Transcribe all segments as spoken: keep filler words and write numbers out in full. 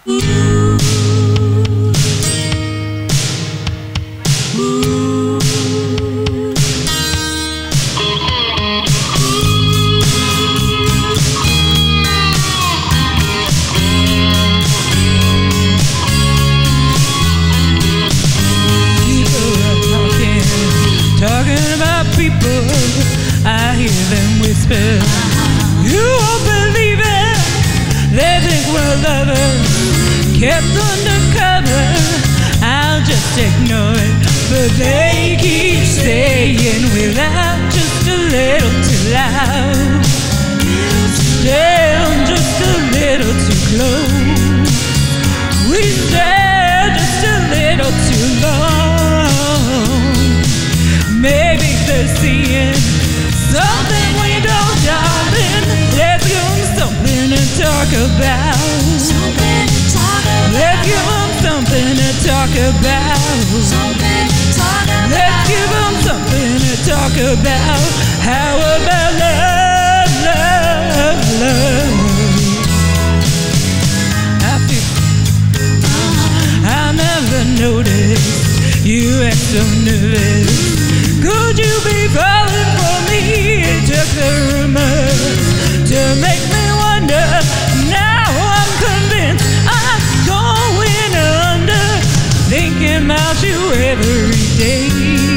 Talking about people, I hear them whisper. You won't believe it, they think we're lovers, kept undercover. I'll just ignore it, but they keep saying we're out just a little too loud, still just a little too close. We stare just a little too long. Maybe they're seeing something we don't, darling. Let's give them something to talk about. Something to talk about. Let's give them something to talk about. Something to talk about. Let's give them something to talk about. How about love, love, love? I feel I never noticed you act so nervous. Could you be falling for me? It took the rumors to make me wonder. Now I'm convinced I'm going under, thinking about you every day,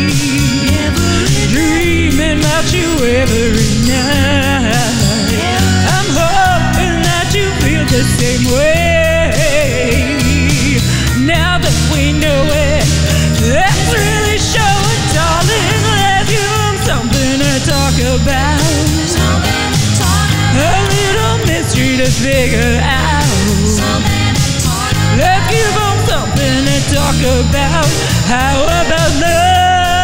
dreaming about you every night. I'm hoping that you feel the same way. Now that we know it, let's really show it, darling. Let's give them something to talk about. Something to talk about. A little mystery to figure out. Something to talk about. Let's give them something to talk about. How about love?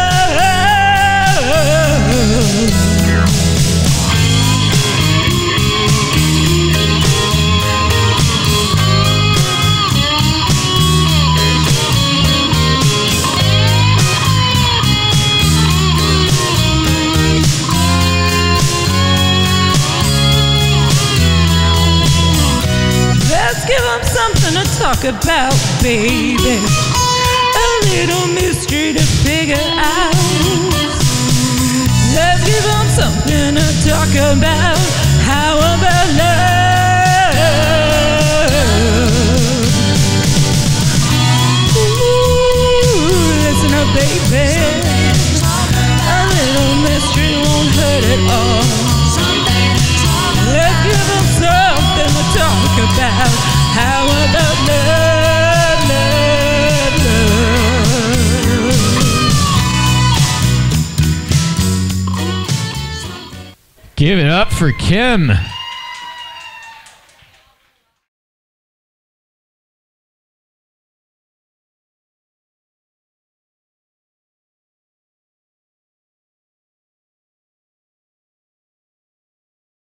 Let's give them something to talk about, baby. A little mystery to figure out. Let's give them something to talk about. How about love? Ooh, listen up, baby. A little mystery won't hurt at all. Let's give them something to talk about. How about love, love, love? Give it up for Kim.